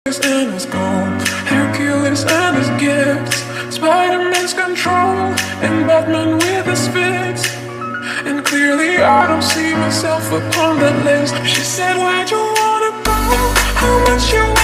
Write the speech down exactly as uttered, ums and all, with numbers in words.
and his gold, Hercules and his gifts, Spider-Man's control, and Batman with his fists. And clearly I don't see myself upon that list. She said, where'd you wanna go? How much you